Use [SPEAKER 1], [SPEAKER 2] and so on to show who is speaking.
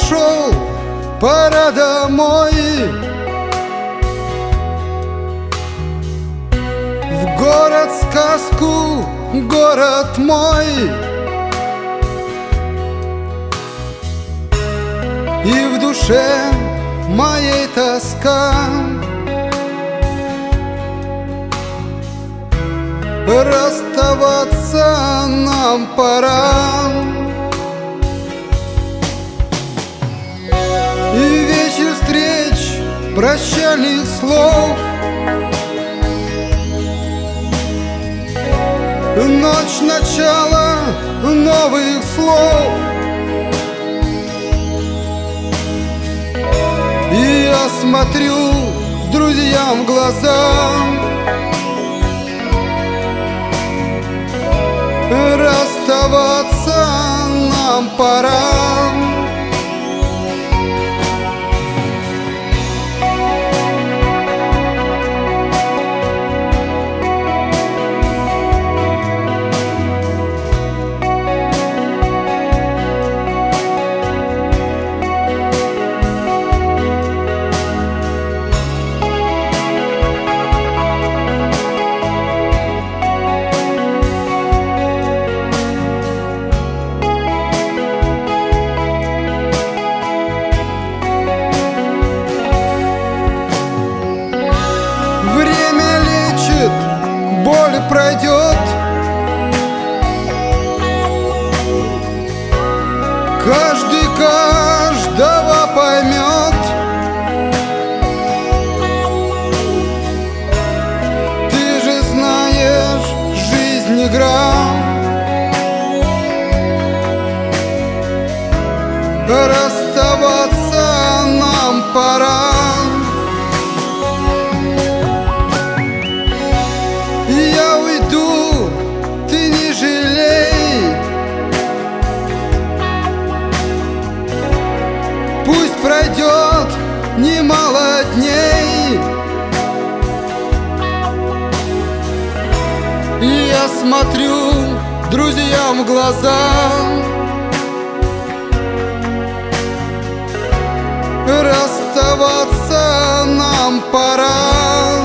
[SPEAKER 1] ушел, пора домой. В город-сказку, город мой. И в душе моей тоска. Расставаться нам пора. И вечер встреч, прощальных слов, ночь начала новых слов. И я смотрю друзьям в глаза. Расставаться нам пора. Боль пройдет, каждый каждого поймет. Ты же знаешь, жизнь игра. Расставаться нам пора. Я уйду, ты не жалей. Пусть пройдет немало дней. И я смотрю друзьям в глаза. Расставаться нам пора.